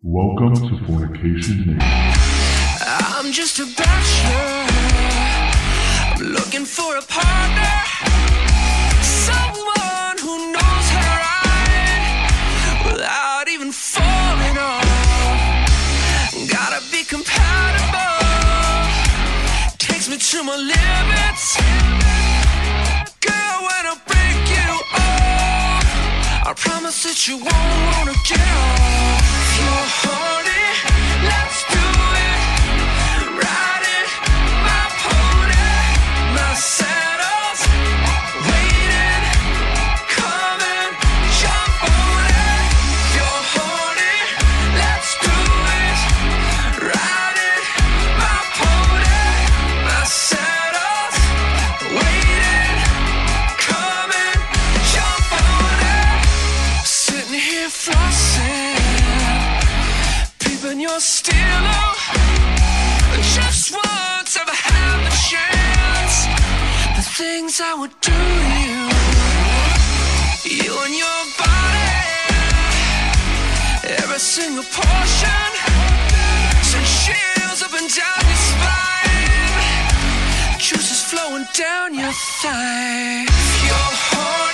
Welcome to Fornication Nation. I'm just a bachelor. I'm looking for a partner, someone who knows how to ride without even falling off. Gotta be compatible, takes me to my limits. Girl, when I break you off, I promise that you won't wanna get off. If you're horny, let's do it. Ride it, my pony, my saddle's waiting. Come and jump on it. If you're horny, let's do it. Ride it, my pony, my saddle's waiting. Come and jump on it. Sitting here flossing, peeping your stealer. Just once ever had the chance, the things I would do to you, you and your body, every single portion sends chills up and down your spine, juices flowing down your thigh. If you're horny,